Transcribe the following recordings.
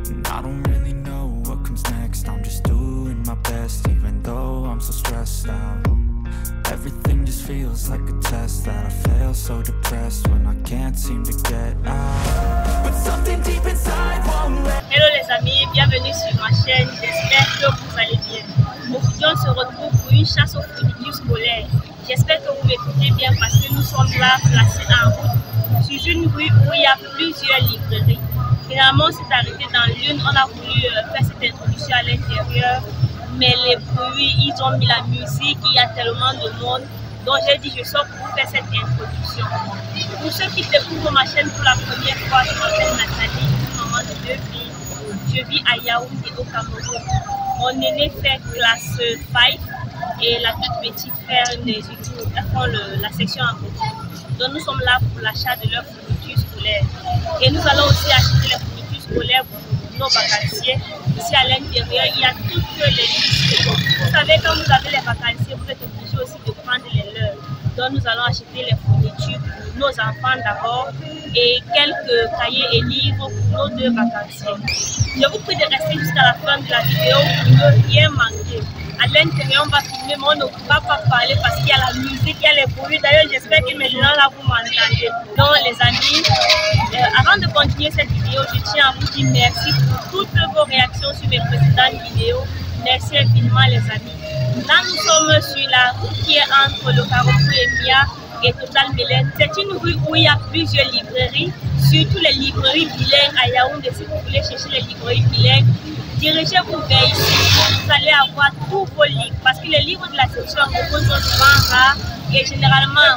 And I don't really know what comes next. I'm just doing my best, even though I'm so stressed out. Everything just feels like a test that I fail, so depressed when I can't seem to get out. But something deep inside won't let. Hello les amis, bienvenue sur ma chaîne, j'espère que vous allez bien. Aujourd'hui on se retrouve pour une chasse aux fournitures scolaires. J'espère que vous m'écoutez bien parce que nous sommes là placés en route sur une rue où il y a plusieurs librairies. Finalement on s'est arrêté dans l'une, on a voulu faire cette introduction à l'intérieur, mais les bruits, ils ont mis la musique, il y a tellement de monde. Donc j'ai dit je sors pour vous faire cette introduction. Pour ceux qui découvrent ma chaîne pour la première fois, je m'appelle Nathalie, je suis maman de 2 filles. Je vis à Yaoundé au Cameroun. Mon aîné fait classe 5 et la toute petite fait les études, la section en boutique. Donc nous sommes là pour l'achat de leurs fournitures scolaires. Et nous allons aussi acheter les fournitures scolaires pour nos vacanciers. Ici à l'intérieur, il y a toutes les listes. Vous savez, quand vous avez les vacanciers, vous êtes obligé aussi de prendre les leurs. Donc nous allons acheter les fournitures pour nos enfants d'abord et quelques cahiers et livres pour nos 2 vacanciers. Je vous prie de rester jusqu'à la fin de la vidéo pour ne rien manquer. À l'intérieur, on va filmer, mais on ne va pas parler parce qu'il y a la musique, il y a les bruits. D'ailleurs, j'espère que maintenant là vous m'entendez. Donc les amis, avant de continuer cette vidéo, je tiens à vous dire merci pour toutes vos réactions sur mes précédentes vidéos. Merci infiniment les amis. Là, nous sommes sur la route qui est entre le Carrefour Emia et Total Mélène. C'est une rue où il y a plusieurs librairies, surtout les librairies bilingues à Yaoundé. Si vous voulez chercher les librairies bilingues, dirigez-vous vers ici. Vous allez avoir tous vos livres parce que les livres de la section anglophone sont souvent rares et généralement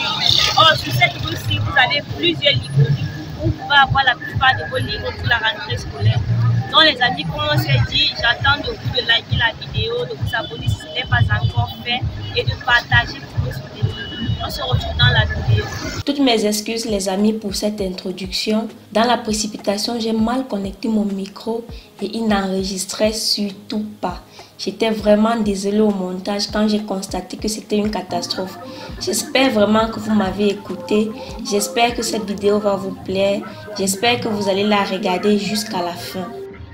sur cette rue-ci, vous avez plusieurs librairies où vous pouvez avoir la plupart de vos livres pour la rentrée scolaire. Donc les amis, comme on s'est dit, j'attends de vous de liker la vidéo, de vous abonner si ce n'est pas encore fait et de partager pour nous soutenir. On se retrouve dans la vidéo. Toutes mes excuses les amis pour cette introduction. Dans la précipitation, j'ai mal connecté mon micro et il n'enregistrait surtout pas. J'étais vraiment désolée au montage quand j'ai constaté que c'était une catastrophe. J'espère vraiment que vous m'avez écouté. J'espère que cette vidéo va vous plaire. J'espère que vous allez la regarder jusqu'à la fin.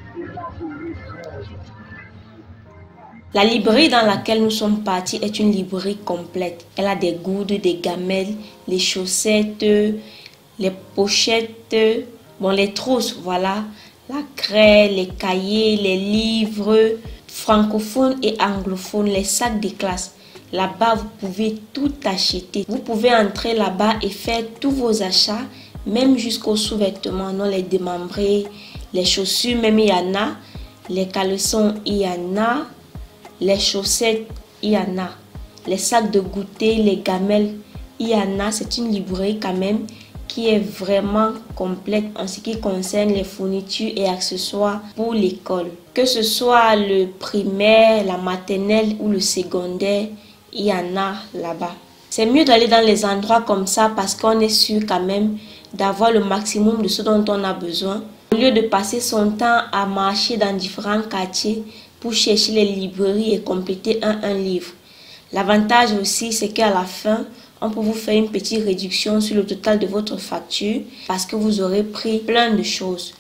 La librairie dans laquelle nous sommes partis est une librairie complète. Elle a des gourdes, des gamelles, les chaussettes, les pochettes, bon les trousses, voilà, la craie, les cahiers, les livres francophones et anglophones, les sacs de classe. Là-bas, vous pouvez tout acheter. Vous pouvez entrer là-bas et faire tous vos achats, même jusqu'aux sous-vêtements, non les démembrés, les chaussures, même il y en a, les caleçons, il y en a. Les chaussettes, il y en a. Les sacs de goûter, les gamelles, il y en a. C'est une librairie quand même qui est vraiment complète en ce qui concerne les fournitures et accessoires pour l'école. Que ce soit le primaire, la maternelle ou le secondaire, il y en a là-bas. C'est mieux d'aller dans les endroits comme ça parce qu'on est sûr quand même d'avoir le maximum de ce dont on a besoin. Au lieu de passer son temps à marcher dans différents quartiers, pour chercher les librairies et compléter un livre. L'avantage aussi, c'est qu'à la fin, on peut vous faire une petite réduction sur le total de votre facture parce que vous aurez pris plein de choses.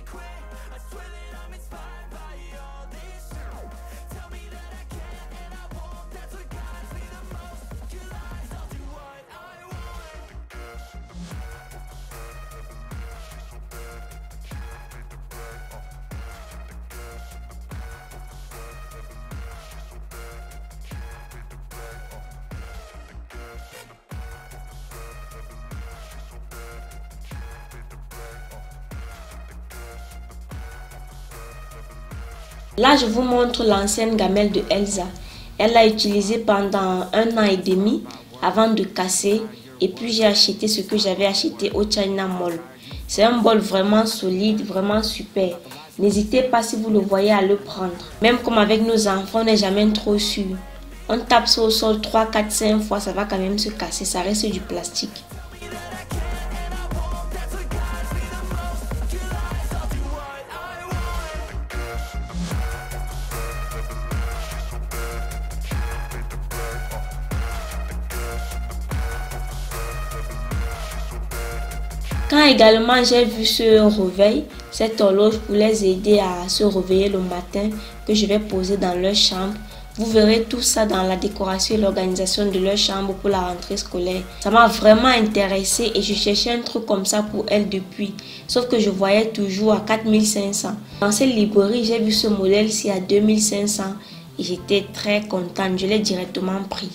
Là, je vous montre l'ancienne gamelle de Elsa. Elle l'a utilisée pendant 1 an et demi avant de casser. Et puis, j'ai acheté ce que j'avais acheté au China Mall. C'est un bol vraiment solide, vraiment super. N'hésitez pas si vous le voyez à le prendre. Même comme avec nos enfants, on n'est jamais trop sûr. On tape ça au sol 3, 4, 5 fois, ça va quand même se casser. Ça reste du plastique. Quand également j'ai vu ce réveil, cette horloge pour les aider à se réveiller le matin que je vais poser dans leur chambre. Vous verrez tout ça dans la décoration et l'organisation de leur chambre pour la rentrée scolaire. Ça m'a vraiment intéressée et je cherchais un truc comme ça pour elle depuis. Sauf que je voyais toujours à 4500. Dans cette librairie, j'ai vu ce modèle-ci à 2500 et j'étais très contente. Je l'ai directement pris.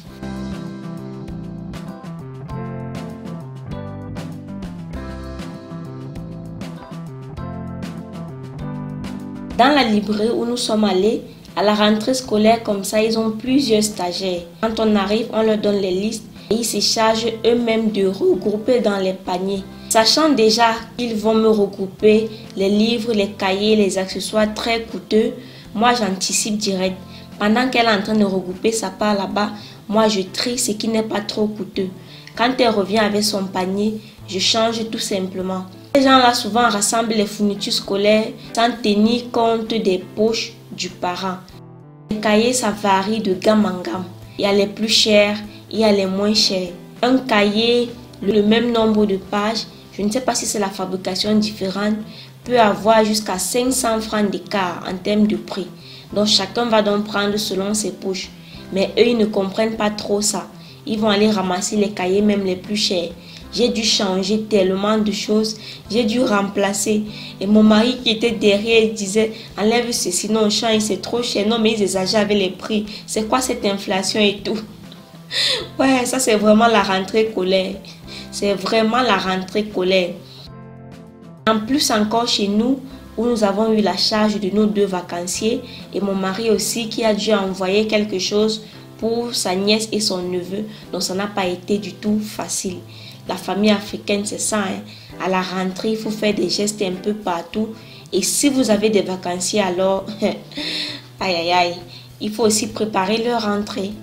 Dans la librairie où nous sommes allés, à la rentrée scolaire comme ça, ils ont plusieurs stagiaires. Quand on arrive, on leur donne les listes et ils se chargent eux-mêmes de regrouper dans les paniers. Sachant déjà qu'ils vont me regrouper les livres, les cahiers, les accessoires très coûteux, moi j'anticipe direct. Pendant qu'elle est en train de regrouper sa part là-bas, moi je trie ce qui n'est pas trop coûteux. Quand elle revient avec son panier, je change tout simplement. Ces gens-là souvent rassemblent les fournitures scolaires sans tenir compte des poches du parent. Les cahiers, ça varie de gamme en gamme. Il y a les plus chers, il y a les moins chers. Un cahier, le même nombre de pages, je ne sais pas si c'est la fabrication différente, peut avoir jusqu'à 500 francs d'écart en termes de prix. Donc chacun va donc prendre selon ses poches. Mais eux, ils ne comprennent pas trop ça. Ils vont aller ramasser les cahiers même les plus chers. J'ai dû changer tellement de choses. J'ai dû remplacer. Et mon mari qui était derrière disait, enlève ceci, non, change, c'est trop cher. Non, mais ils exagèrent avec les prix. C'est quoi cette inflation et tout? Ouais, ça c'est vraiment la rentrée scolaire. C'est vraiment la rentrée scolaire. En plus encore chez nous, où nous avons eu la charge de nos 2 vacanciers et mon mari aussi qui a dû envoyer quelque chose pour sa nièce et son neveu. Donc ça n'a pas été du tout facile. La famille africaine, c'est ça. Hein. À la rentrée, il faut faire des gestes un peu partout. Et si vous avez des vacanciers, alors, aïe aïe aïe, il faut aussi préparer leur rentrée.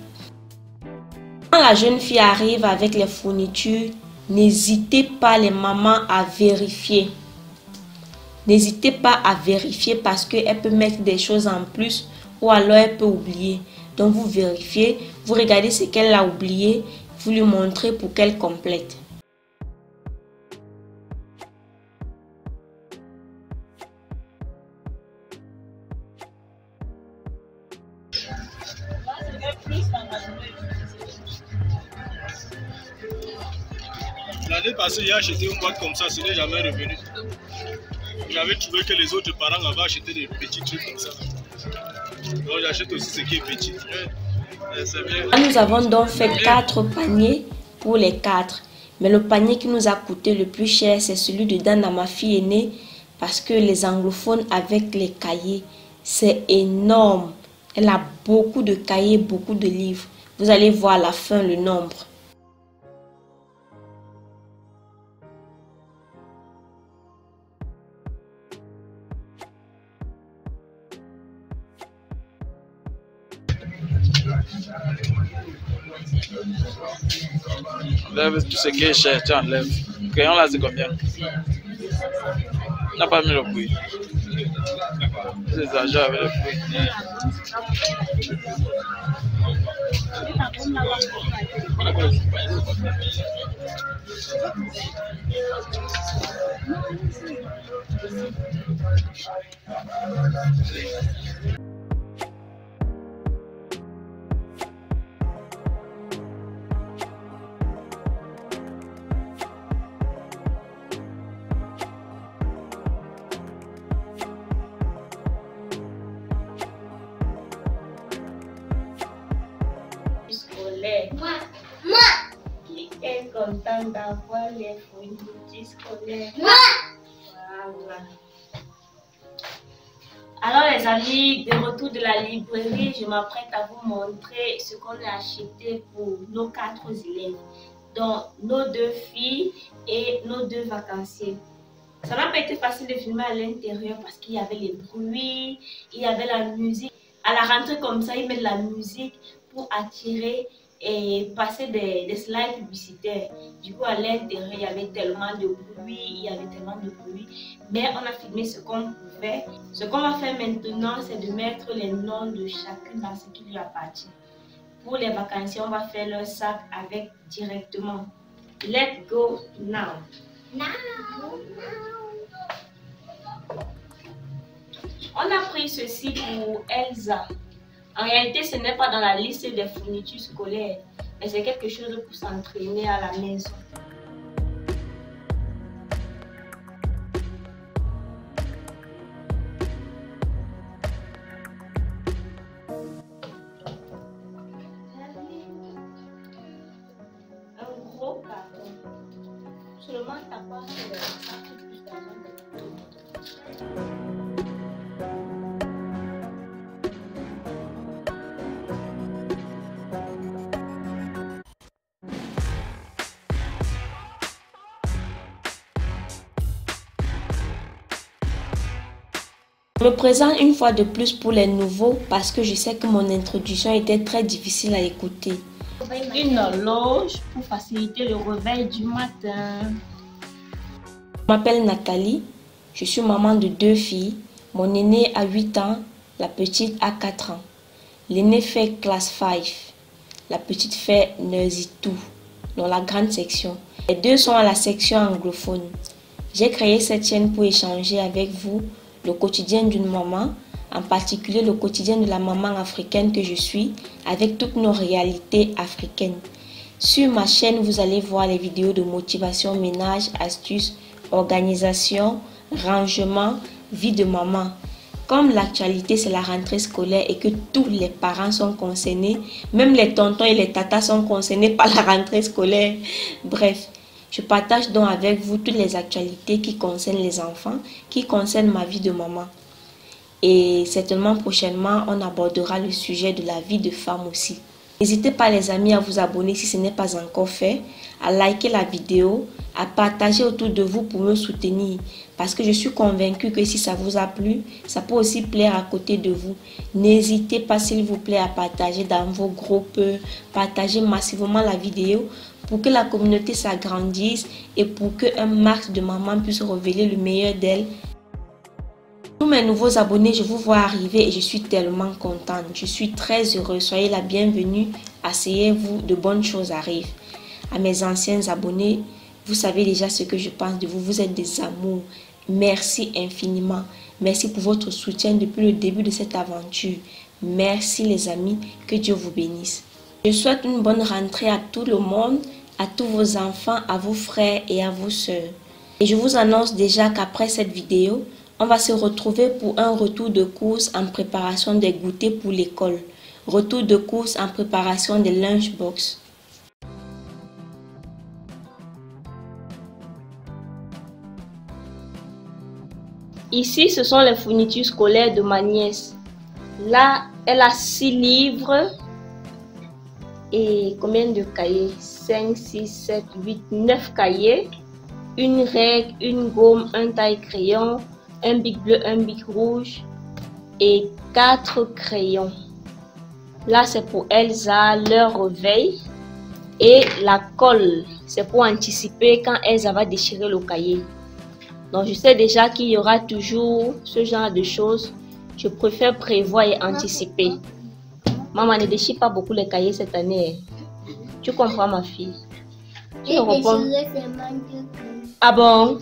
Quand la jeune fille arrive avec les fournitures, n'hésitez pas les mamans à vérifier. N'hésitez pas à vérifier parce qu'elle peut mettre des choses en plus ou alors elle peut oublier. Donc vous vérifiez, vous regardez ce qu'elle a oublié, vous lui montrez pour qu'elle complète. L'année passée, j'ai acheté une boîte comme ça, ce n'est jamais revenu. J'avais trouvé que les autres parents avaient acheté des petits trucs comme ça. Donc j'achète aussi ce qui est petit. Nous avons donc fait 4 paniers pour les 4. Mais le panier qui nous a coûté le plus cher, c'est celui de Dana, ma fille aînée, parce que les anglophones avec les cahiers, c'est énorme. Elle a beaucoup de cahiers, beaucoup de livres. Vous allez voir à la fin le nombre. Enlève tout ce qui est cher, tu enlèves. Le crayon là, c'est combien? On n'a pas mis le prix. C'est exagère avec le prix. Qui est content d'avoir les fournitures scolaires? Voilà. Alors les amis, de retour de la librairie, je m'apprête à vous montrer ce qu'on a acheté pour nos 4 élèves, dont nos 2 filles et nos 2 vacanciers. Ça n'a pas été facile de filmer à l'intérieur parce qu'il y avait les bruits, il y avait la musique. À la rentrée comme ça, ils mettent la musique pour attirer et passer des slides publicitaires. Du coup, à l'intérieur, il y avait tellement de bruit, mais on a filmé ce qu'on pouvait. Ce qu'on va faire maintenant, c'est de mettre les noms de chacune dans ce qui lui appartient. Pour les vacanciers, on va faire leur sac avec directement. Let's go now. On a pris ceci pour Elsa. En réalité, ce n'est pas dans la liste des fournitures scolaires, mais c'est quelque chose pour s'entraîner à la maison. Un gros carton. Seulement ta part, ça coûte plus d'argent que tout. Je me présente une fois de plus pour les nouveaux parce que je sais que mon introduction était très difficile à écouter. Une horloge pour faciliter le réveil du matin. Je m'appelle Nathalie, je suis maman de 2 filles. Mon aînée a 8 ans, la petite a 4 ans. L'aînée fait classe 5, la petite fait Nursery 2, dans la grande section. Les deux sont à la section anglophone. J'ai créé cette chaîne pour échanger avec vous le quotidien d'une maman, en particulier le quotidien de la maman africaine que je suis, avec toutes nos réalités africaines. Sur ma chaîne, vous allez voir les vidéos de motivation, ménage, astuces, organisation, rangement, vie de maman. Comme l'actualité c'est la rentrée scolaire et que tous les parents sont concernés, même les tontons et les tatas sont concernés par la rentrée scolaire. Bref, je partage donc avec vous toutes les actualités qui concernent les enfants, qui concernent ma vie de maman. Et certainement prochainement, on abordera le sujet de la vie de femme aussi. N'hésitez pas les amis à vous abonner si ce n'est pas encore fait, à liker la vidéo, à partager autour de vous pour me soutenir. Parce que je suis convaincue que si ça vous a plu, ça peut aussi plaire à côté de vous. N'hésitez pas s'il vous plaît à partager dans vos groupes, partager massivement la vidéo pour que la communauté s'agrandisse et pour qu'un max de mamans puisse révéler le meilleur d'elle. Tous mes nouveaux abonnés, je vous vois arriver et je suis tellement contente. Je suis très heureuse. Soyez la bienvenue. Asseyez-vous, de bonnes choses arrivent. À mes anciens abonnés, vous savez déjà ce que je pense de vous. Vous êtes des amours. Merci infiniment. Merci pour votre soutien depuis le début de cette aventure. Merci les amis. Que Dieu vous bénisse. Je souhaite une bonne rentrée à tout le monde, à tous vos enfants, à vos frères et à vos sœurs. Et je vous annonce déjà qu'après cette vidéo, on va se retrouver pour un retour de course en préparation des goûters pour l'école. Retour de course en préparation des lunchbox. Ici, ce sont les fournitures scolaires de ma nièce. Là, elle a 6 livres. Et combien de cahiers? 5, 6, 7, 8, 9 cahiers. Une règle, une gomme, un taille-crayon, un bic bleu, un bic rouge et 4 crayons. Là, c'est pour Elsa, leur réveil. Et la colle, c'est pour anticiper quand Elsa va déchirer le cahier. Donc, je sais déjà qu'il y aura toujours ce genre de choses. Je préfère prévoir et anticiper. Maman ne déchire pas beaucoup les cahiers cette année. Tu comprends, ma fille? Tu me réponds. Ah bon?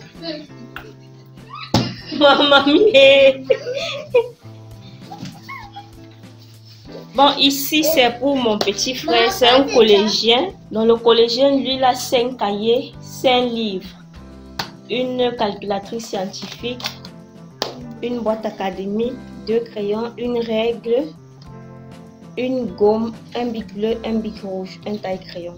Maman, bon, ici c'est pour mon petit frère, c'est un collégien. Dans le collégien, lui, il a 5 cahiers, 5 livres, une calculatrice scientifique, une boîte académique, 2 crayons, une règle, une gomme, un bic bleu, un bic rouge, un taille-crayon.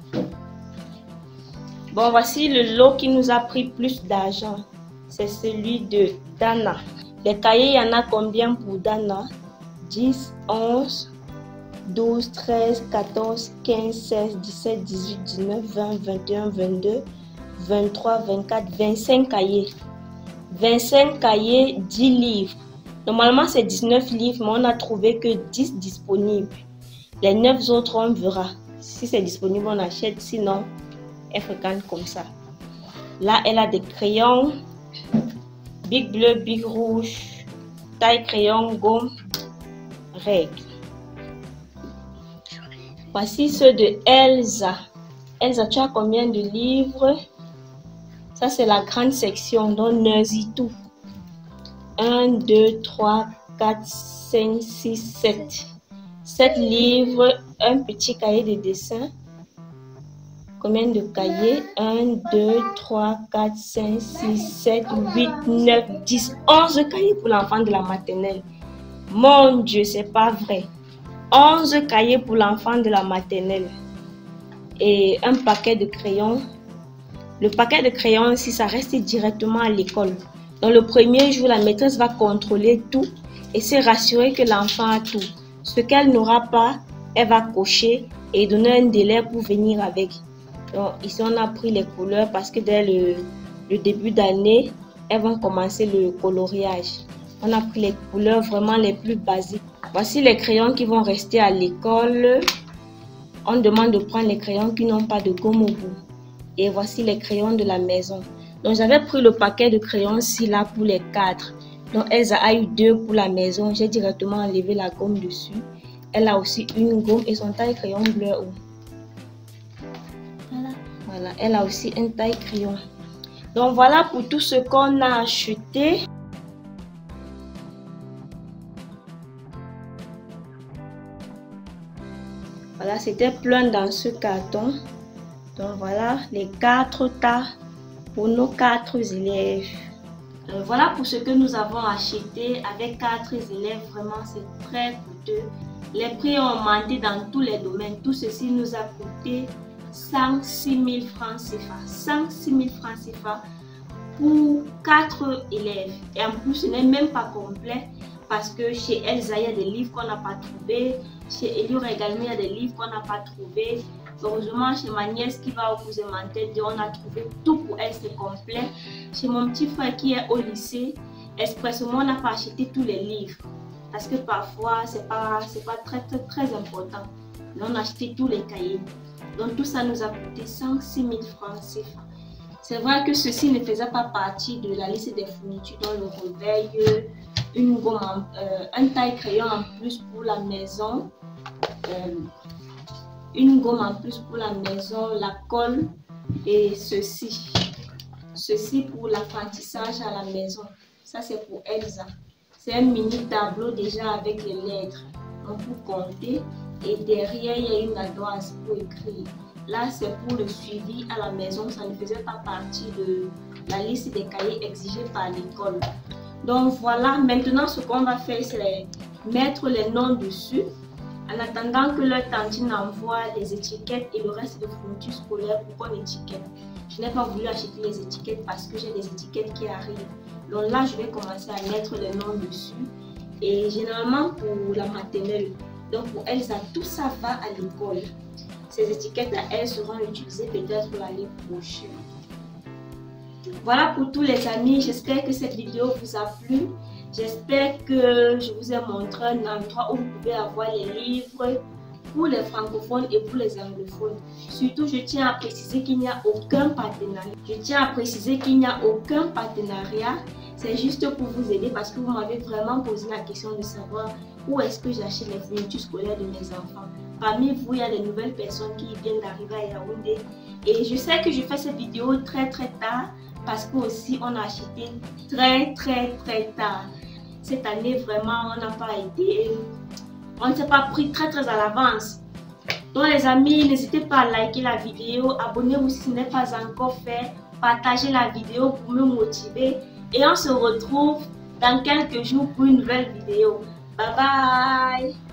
Bon, voici le lot qui nous a pris plus d'argent. C'est celui de Dana. Les cahiers, il y en a combien pour Dana? 10, 11, 12, 13, 14, 15, 16, 17, 18, 19, 20, 21, 22, 23, 24, 25 cahiers. 25 cahiers, 10 livres. Normalement, c'est 19 livres, mais on a trouvé que 10 disponibles. Les 9 autres, on verra. Si c'est disponible, on achète. Sinon, elle fréquente comme ça. Là, elle a des crayons. Bic bleu, bic rouge, taille crayon, gomme, règle. Voici ceux de Elsa. Elsa, tu as combien de livres? Ça, c'est la grande section, donc Nursery tout. 1, 2, 3, 4, 5, 6, 7. 7 livres, un petit cahier de dessin. Combien de cahiers? 1, 2, 3, 4, 5, 6, 7, 8, 9, 10, 11 cahiers pour l'enfant de la maternelle. Mon Dieu, c'est pas vrai. 11 cahiers pour l'enfant de la maternelle. Et un paquet de crayons. Le paquet de crayons, si ça reste directement à l'école. Dans le premier jour, la maîtresse va contrôler tout et se rassurer que l'enfant a tout. Ce qu'elle n'aura pas, elle va cocher et donner un délai pour venir avec. Donc ici, on a pris les couleurs parce que dès le début d'année, elles vont commencer le coloriage. On a pris les couleurs vraiment les plus basiques. Voici les crayons qui vont rester à l'école. On demande de prendre les crayons qui n'ont pas de gomme au bout. Et voici les crayons de la maison. Donc j'avais pris le paquet de crayons ici là pour les 4. Donc Elsa a eu 2 pour la maison. J'ai directement enlevé la gomme dessus. Elle a aussi une gomme et son taille crayon bleu. Voilà, elle a aussi un taille crayon. Donc voilà pour tout ce qu'on a acheté. Voilà, c'était plein dans ce carton. Donc voilà les 4 tas pour nos 4 élèves. Voilà pour ce que nous avons acheté avec 4 élèves. Vraiment, c'est très coûteux. Les prix ont augmenté dans tous les domaines. Tout ceci nous a coûté 106 000 francs CFA. 106 000 francs CFA pour 4 élèves. Et en plus, ce n'est même pas complet parce que chez Elsa, il y a des livres qu'on n'a pas trouvés. Chez Elior également, il y a des livres qu'on n'a pas trouvés. Heureusement, chez ma nièce qui va au cousin Mantel, on a trouvé tout pour elle, c'est complet. Chez mon petit frère qui est au lycée, expressément, on n'a pas acheté tous les livres. Parce que parfois, c'est pas très important. Mais on a acheté tous les cahiers. Donc tout ça nous a coûté 106 000 francs CFA. C'est vrai que ceci ne faisait pas partie de la liste des fournitures dans le réveil. Une gomme, un taille crayon en plus pour la maison. Une gomme en plus pour la maison, la colle et ceci. Ceci pour l'apprentissage à la maison. Ça c'est pour Elsa. C'est un mini tableau déjà avec les lettres. Donc pour compter. Et derrière il y a une adresse pour écrire. Là c'est pour le suivi à la maison. Ça ne faisait pas partie de la liste des cahiers exigés par l'école. Donc voilà, maintenant ce qu'on va faire c'est mettre les noms dessus. En attendant que leur tantine envoie les étiquettes et le reste de fournitures scolaires pour qu'on étiquette. Je n'ai pas voulu acheter les étiquettes parce que j'ai des étiquettes qui arrivent. Donc là, je vais commencer à mettre les noms dessus. Et généralement pour la maternelle, donc pour Elsa, tout ça va à l'école. Ces étiquettes-là, elles seront utilisées peut-être pour l'année prochaine. Voilà pour tous les amis, j'espère que cette vidéo vous a plu. J'espère que je vous ai montré un endroit où vous pouvez avoir les livres pour les francophones et pour les anglophones. Surtout, je tiens à préciser qu'il n'y a aucun partenariat. C'est juste pour vous aider parce que vous m'avez vraiment posé la question de savoir où est-ce que j'achète les fournitures scolaires de mes enfants. Parmi vous, il y a des nouvelles personnes qui viennent d'arriver à Yaoundé. Et je sais que je fais cette vidéo très tard parce que aussi on a acheté très tard. Cette année, vraiment, on n'a pas été... On ne s'est pas pris très à l'avance. Donc les amis, n'hésitez pas à liker la vidéo, abonnez-vous si ce n'est pas encore fait, partagez la vidéo pour me motiver et on se retrouve dans quelques jours pour une nouvelle vidéo. Bye bye.